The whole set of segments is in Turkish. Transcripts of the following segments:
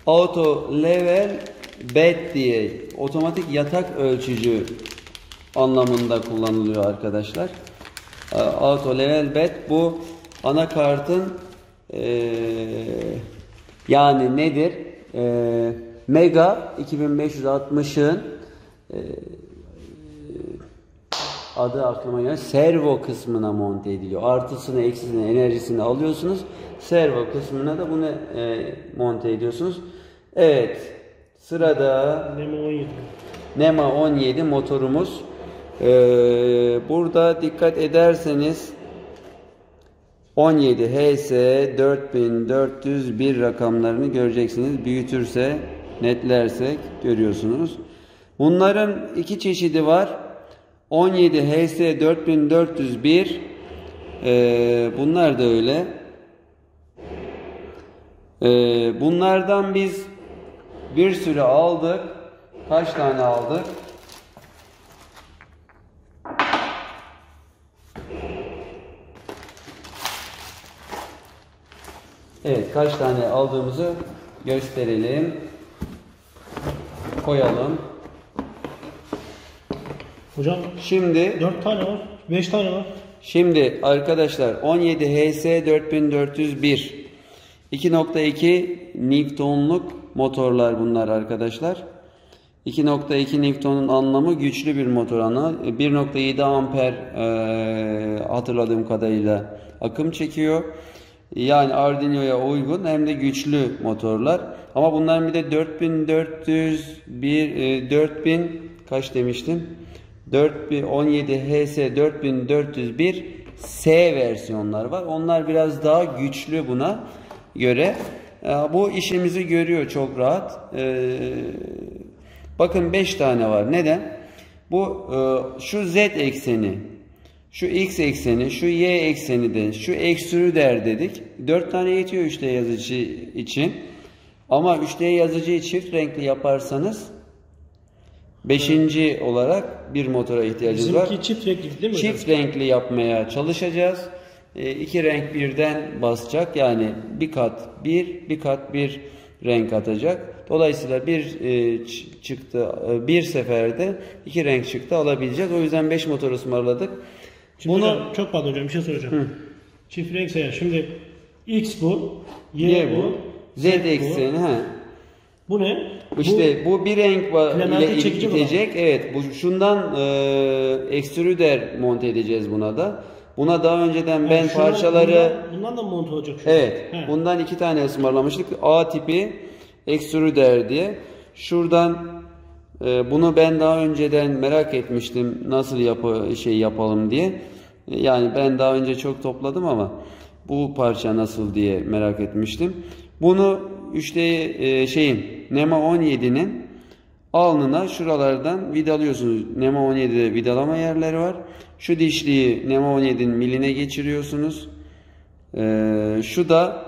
Auto level bed diye otomatik yatak ölçücü anlamında kullanılıyor arkadaşlar. Auto level bed bu anakartın yani nedir? Mega 2560'ın adı aklıma geliyor. Servo kısmına monte ediliyor. Artısını, eksisini, enerjisini alıyorsunuz. Servo kısmına da bunu monte ediyorsunuz. Evet. Sırada NEMA 17 motorumuz. Burada dikkat ederseniz 17 HS 4401 rakamlarını göreceksiniz. Büyütürse, netlersek görüyorsunuz. Bunların iki çeşidi var. 17 HS 4401 bunlar da öyle. Bunlardan biz bir sürü aldık. Kaç tane aldık? Evet, kaç tane aldığımızı gösterelim. Koyalım. Hocam şimdi 4 tane var, 5 tane var. Şimdi arkadaşlar 17 HS 4401 2.2 Newton'luk motorlar bunlar arkadaşlar. 2.2 Newton'un anlamı güçlü bir motor ana. 1.7 amper hatırladığım kadarıyla akım çekiyor. Yani Arduino'ya uygun hem de güçlü motorlar. Ama bunların bir de 4000 kaç demiştim? 17 HS 4401 S versiyonlar var. Onlar biraz daha güçlü buna göre. Bu işimizi görüyor çok rahat. Bakın 5 tane var. Neden? Bu şu Z ekseni, şu X ekseni, şu Y ekseni de, şu ekstrüder dedik. 4 tane yetiyor 3D yazıcı için. Ama 3D yazıcıyı çift renkli yaparsanız 5. olarak bir motora ihtiyacınız var. Bizimki çift renkli değil mi? Çift renkli yapmaya çalışacağız. 2 renk birden basacak. Yani bir kat bir renk atacak. Dolayısıyla bir seferde 2 renk çıktı alabilecek. O yüzden 5 motor ısmarladık. Şimdi bunu hocam, çok pardon hocam bir şey soracağım. Çift renk sayar. Şimdi X bu, Y bu, Z ekseni. Bu ne? İşte bu bir renk ile itecek. Evet, bu şundan ekstrüder monte edeceğiz buna da. Buna daha önceden ben parçaları bundan da monte olacak şu. Evet. Bundan 2 tane ısmarlamıştık. A tipi ekstrüder diye. Şuradan bunu ben daha önceden merak etmiştim. Nasıl yapalım diye. Yani ben daha önce çok topladım ama bu parça nasıl diye merak etmiştim. Bunu NEMA 17'nin alnına şuralardan vidalıyorsunuz. NEMA 17'de vidalama yerleri var. Şu dişliği NEMA 17'nin miline geçiriyorsunuz. Şu da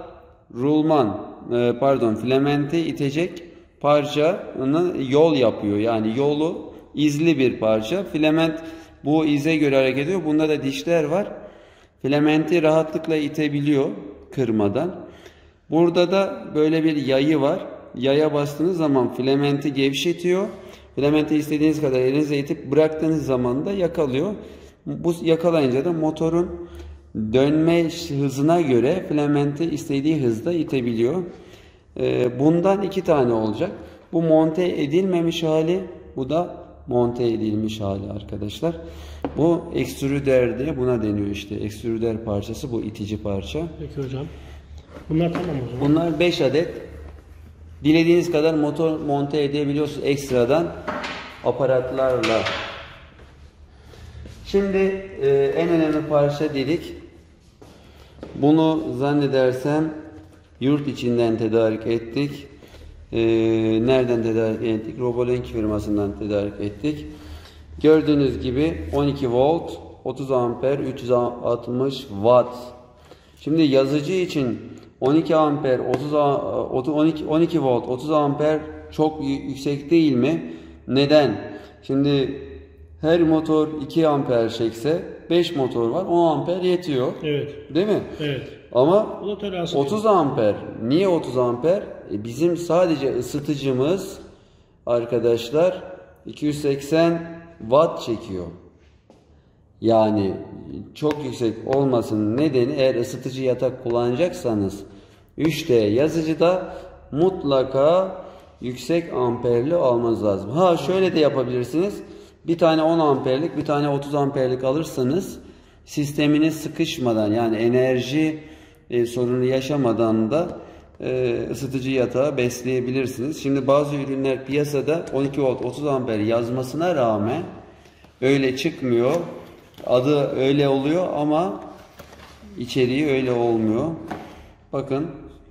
filamenti itecek parçanın yol yapıyor. Yani yolu izli bir parça. Filament bu ize göre hareket ediyor. Bunda da dişler var. Filamenti rahatlıkla itebiliyor kırmadan. Burada da böyle bir yayı var. Yaya bastığınız zaman filamenti gevşetiyor. Filamenti istediğiniz kadar elinize itip bıraktığınız zaman da yakalıyor. Bu yakalayınca da motorun dönme hızına göre filamenti istediği hızda itebiliyor. Bundan 2 tane olacak. Bu monte edilmemiş hali, bu da monte edilmiş hali arkadaşlar. Bu ekstrüder diye buna deniyor işte. Ekstrüder parçası bu itici parça. Peki hocam. Bunlar tamam o zaman. Bunlar 5 adet. Dilediğiniz kadar motor monte edebiliyorsunuz ekstradan aparatlarla. Şimdi en önemli parça dedik. Bunu zannedersem yurt içinden tedarik ettik. Nereden tedarik ettik? Robolink firmasından tedarik ettik. Gördüğünüz gibi 12 volt, 30 amper, 360 watt. Şimdi yazıcı için 12 amper, 12 volt, 30 amper çok yüksek değil mi? Neden? Şimdi her motor 2 amper çekse 5 motor var, 10 amper yetiyor. Evet. Değil mi? Evet. Ama O da tolerans 30 amper. Niye 30 amper? Bizim sadece ısıtıcımız arkadaşlar 280 watt çekiyor. Yani çok yüksek olmasının nedeni, eğer ısıtıcı yatak kullanacaksanız 3D yazıcıda mutlaka yüksek amperli almanız lazım. Ha, şöyle de yapabilirsiniz. Bir tane 10 amperlik, bir tane 30 amperlik alırsanız sisteminiz sıkışmadan, yani enerji sorunu yaşamadan da ısıtıcı yatağı besleyebilirsiniz. Şimdi bazı ürünler piyasada 12 volt 30 amper yazmasına rağmen öyle çıkmıyor. Adı öyle oluyor ama içeriği öyle olmuyor. Bakın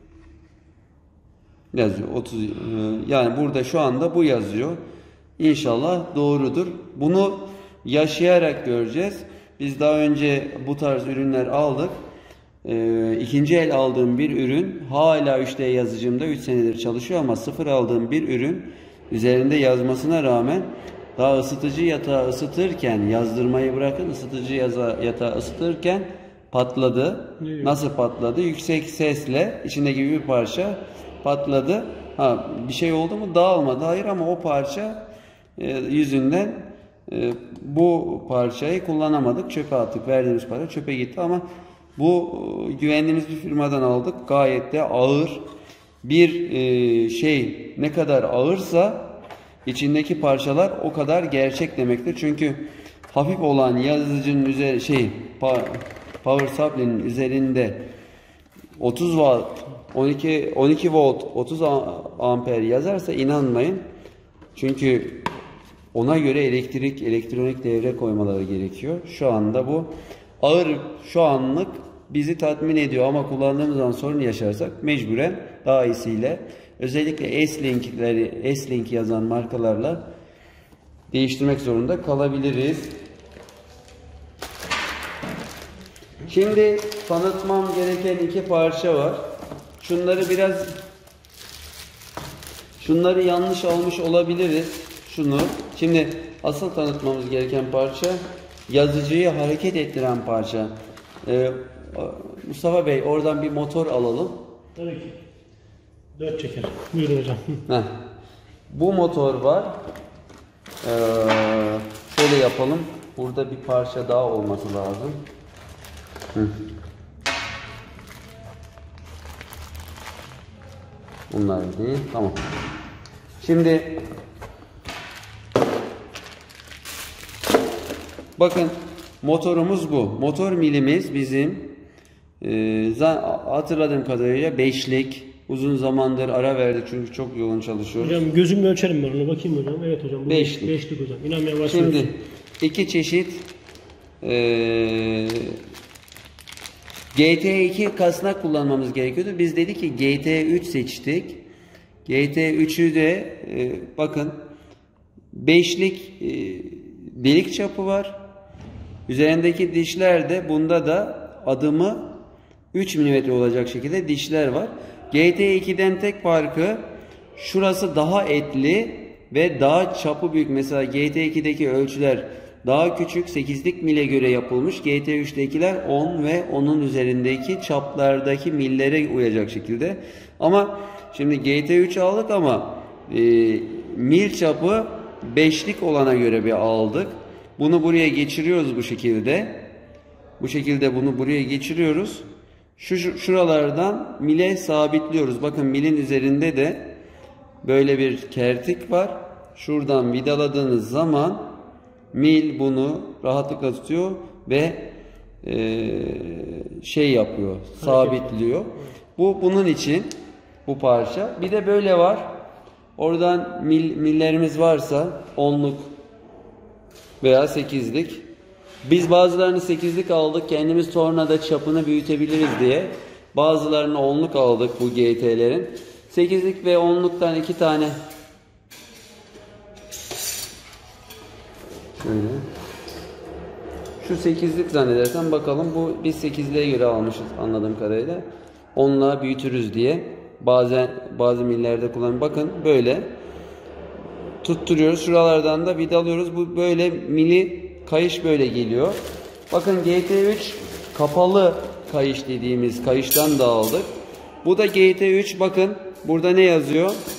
yazıyor 30, yani burada şu anda bu yazıyor. İnşallah doğrudur. Bunu yaşayarak göreceğiz. Biz daha önce bu tarz ürünler aldık. İkinci el aldığım bir ürün hala 3D yazıcımda 3 senedir çalışıyor ama sıfır aldığım bir ürün üzerinde yazmasına rağmen daha ısıtıcı yatağı ısıtırken, yazdırmayı bırakın, ısıtıcı yatağı ısıtırken patladı. Nasıl patladı? Yüksek sesle içindeki bir parça patladı. Ha, bir şey oldu mu? Dağılmadı. Hayır, ama o parça yüzünden bu parçayı kullanamadık. Çöpe attık. Verdiğimiz para çöpe gitti ama bu güvendiğimiz bir firmadan aldık. Gayet de ağır bir şey, ne kadar ağırsa içindeki parçalar o kadar gerçek demektir. Çünkü hafif olan yazıcının üzeri power supply'nin üzerinde 30 watt 12 volt 30 amper yazarsa inanmayın. Çünkü ona göre elektronik devre koymaları gerekiyor. Şu anda bu ağır, şu anlık bizi tatmin ediyor ama kullandığımız zaman sorun yaşarsak mecburen daha iyisiyle, özellikle S-Link yazan markalarla değiştirmek zorunda kalabiliriz. Şimdi tanıtmam gereken iki parça var. Şunları yanlış almış olabiliriz. Şimdi asıl tanıtmamız gereken parça yazıcıyı hareket ettiren parça. Mustafa Bey, oradan bir motor alalım. Tabii ki. 4 çeker. Buyurun hocam. Bu motor var. Şöyle yapalım. Burada bir parça daha olması lazım. Bunlar değil. Tamam. Şimdi bakın, motorumuz bu. Motor milimiz bizim hatırladığım kadarıyla 5'lik. Uzun zamandır ara verdik çünkü çok yoğun çalışıyoruz. Hocam gözümle ölçerim ben onu. Bakayım hocam. Evet hocam. 5'lik. 5'lik hocam. İnanmaya başlıyoruz. Şimdi iki çeşit GT2 kasnak kullanmamız gerekiyordu. Biz dedik ki GT3 seçtik. GT3'ü de bakın 5'lik delik çapı var. Üzerindeki dişler de, bunda da adımı 3 mm olacak şekilde dişler var. GT2'den tek farkı, şurası daha etli ve daha çapı büyük. Mesela GT2'deki ölçüler daha küçük, 8'lik mile göre yapılmış. GT3'tekiler 10 ve onun üzerindeki çaplardaki millere uyacak şekilde. Ama şimdi GT3 aldık ama mil çapı 5'lik olana göre bir aldık. Bunu buraya geçiriyoruz bu şekilde. Bu şekilde bunu buraya geçiriyoruz. Şuralardan mile sabitliyoruz. Bakın, milin üzerinde de böyle bir kertik var. Şuradan vidaladığınız zaman mil bunu rahatlıkla tutuyor ve şey yapıyor, sabitliyor. Bu bunun için bu parça. Bir de böyle var. Oradan millerimiz varsa 10'luk veya 8'lik. Biz bazılarını 8'lik aldık. Kendimiz tornada çapını büyütebiliriz diye. Bazılarını 10'luk aldık bu GT'lerin. 8'lik ve 10'luktan 2 tane. Şöyle. Şu 8'lik zannedersem, bakalım, bu biz 8'liğe göre almışız anladığım kadarıyla. 10'la büyütürüz diye. Bazı millerde kullanıyoruz. Bakın böyle tutturuyoruz. Şuralardan da vidalıyoruz. Bu böyle mili kayış böyle geliyor. Bakın GT3 kapalı kayış dediğimiz kayıştan da aldık. Bu da GT3, bakın burada ne yazıyor?